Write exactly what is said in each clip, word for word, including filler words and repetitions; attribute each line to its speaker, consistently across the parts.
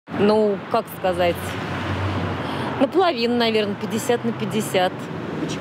Speaker 1: Ну, как сказать, наполовину, наверное, пятьдесят на пятьдесят.
Speaker 2: Почему?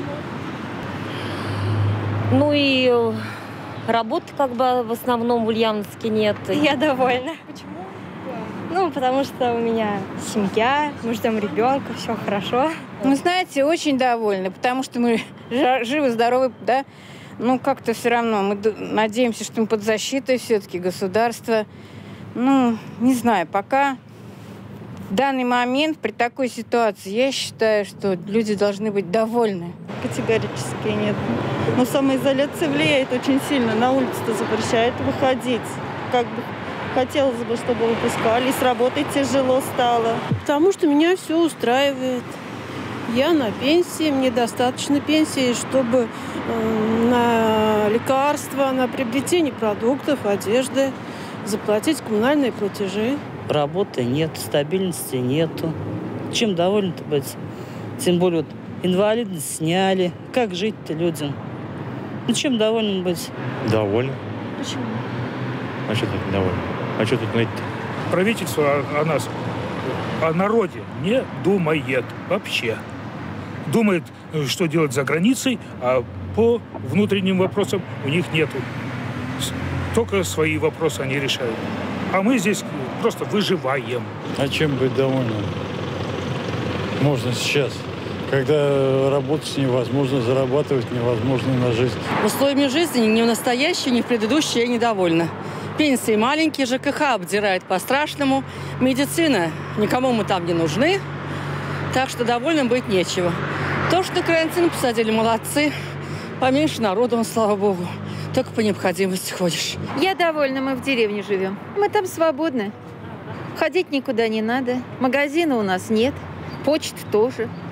Speaker 1: Ну и работы как бы в основном в Ульяновске нет.
Speaker 3: Я довольна.
Speaker 2: Почему?
Speaker 3: Ну, потому что у меня семья, мы ждем ребенка, все хорошо.
Speaker 4: Ну, знаете, очень довольны, потому что мы живы, здоровы, да. Ну, как-то все равно мы надеемся, что мы под защитой все-таки государства. Ну, не знаю, пока в данный момент при такой ситуации я считаю, что люди должны быть довольны.
Speaker 5: Категорически нет. Но самоизоляция влияет очень сильно. На улицу-то запрещает выходить. Как бы хотелось бы, чтобы выпускали. И с работой тяжело стало.
Speaker 2: Потому что меня все устраивает. Я на пенсии, мне достаточно пенсии, чтобы э, на лекарства, на приобретение продуктов, одежды, заплатить коммунальные платежи.
Speaker 6: Работы нет, стабильности нету. Чем довольны-то быть? Тем более вот, инвалидность сняли. Как жить-то людям? Ну, чем довольны быть?
Speaker 7: Довольны.
Speaker 2: Почему?
Speaker 7: А что тут недовольны? А что тут ныть-то?
Speaker 8: Правительство о, о нас, о народе не думает вообще. Думает, что делать за границей, а по внутренним вопросам у них нету. Только свои вопросы они решают. А мы здесь просто выживаем.
Speaker 9: А чем быть довольным? Можно сейчас, когда работать невозможно, зарабатывать невозможно на жизнь.
Speaker 10: Условиями жизни ни в настоящей, ни в предыдущей я недовольна. Пенсии маленькие, ЖКХ обдирает по-страшному. Медицина, никому мы там не нужны. Так что довольным быть нечего. То, что карантин посадили, молодцы. Поменьше народу, слава богу. Только по необходимости ходишь.
Speaker 11: Я довольна, мы в деревне живем. Мы там свободны. Ходить никуда не надо. Магазина у нас нет. Почты тоже.